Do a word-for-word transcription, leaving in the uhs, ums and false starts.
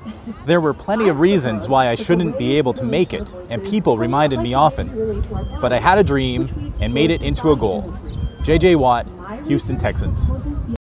There were plenty of reasons why I shouldn't be able to make it, and people reminded me often. But I had a dream and made it into a goal. J J Watt, Houston Texans.